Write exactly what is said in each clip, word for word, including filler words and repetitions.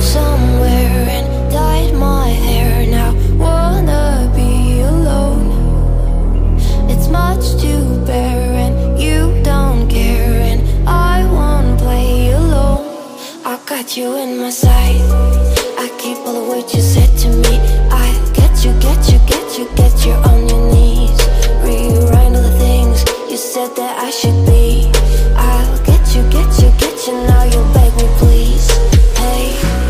somewhere and dyed my hair. Now wanna be alone. It's much to bear and you don't care, and I won't play alone. I got you in my sight, I keep all the words you said to me. I get you, get you, get you, get you on your knees. Rewrite all the things you said that I should be. I'll get you, get you, get you, now you'll beg me please. Hey,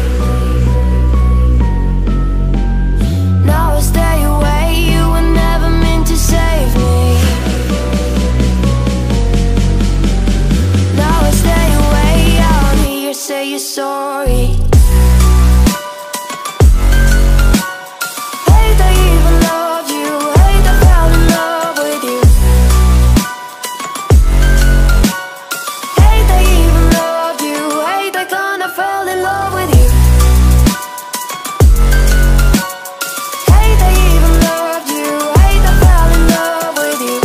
now I stay away, you were never meant to save me. Now I stay away, I wanna hear you say you're sorry. Hate I even loved you, hate I fell in love with you. Hate I even loved you, hate I kinda fell in love with you. Hate I even loved you, hate I fell in love with you.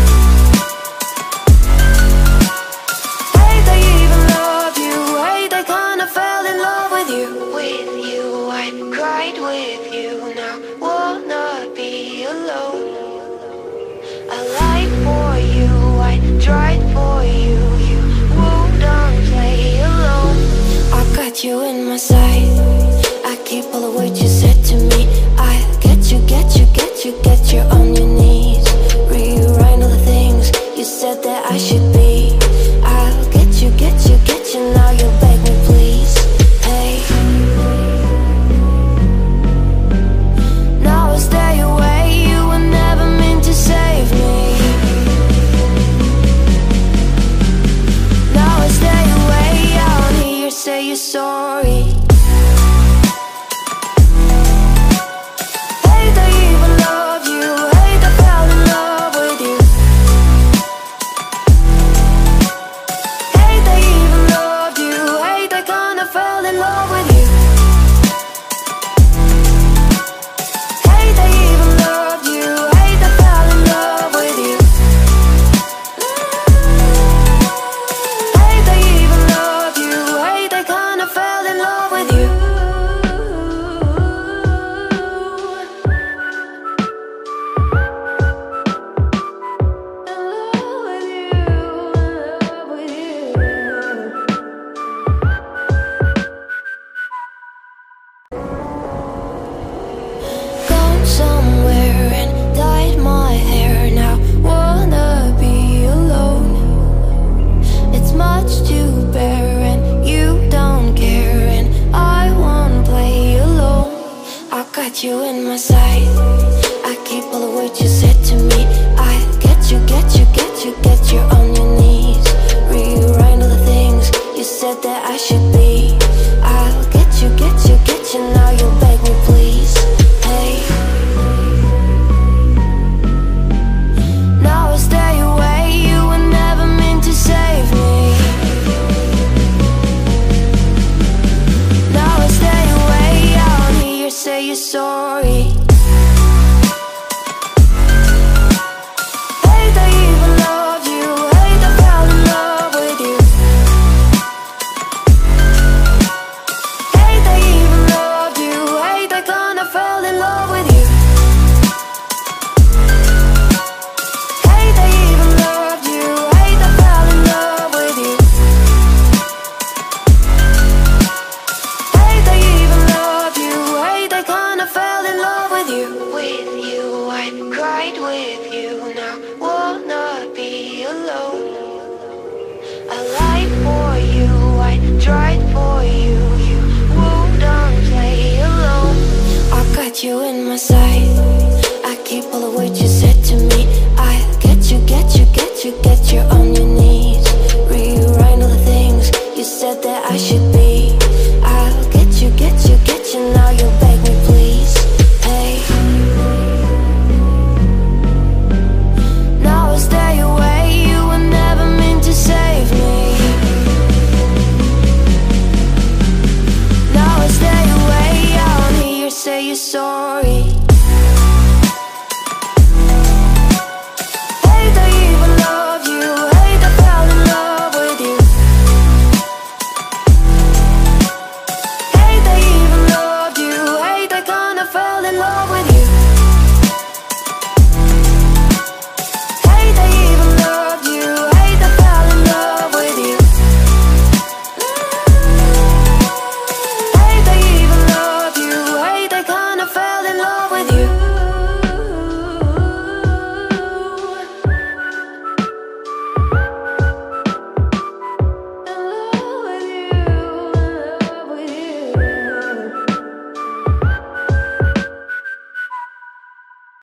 Hate I even loved you, hate I kinda fell in love with you. With you, I cried with you, now wanna be alone. I lied for you, I tried for you, you wouldn't play alone. I got you in my sight, I keep all the words you said to me. I get you, get you, get you, get you on your knees. Rewrite all the things you said that I should be. I'll get you, get you, get you, now you'll beg me please. Hey, now I stay away, you were never meant to save me. Now I stay away, I wanna hear you say you're sorry. Hate I even loved you, hate I fell in love with you. Hate I even loved you, hate I kinda fell in love with you. Hate I even loved you, hate I fell in love with you. Hate I even loved you, hate I kinda fell in love with you. Gone somewhere and dyed my hair. Now wanna be alone. It's much to bear and you don't care, and I won't play alone. I got you in my sight, I keep all the words you said to me.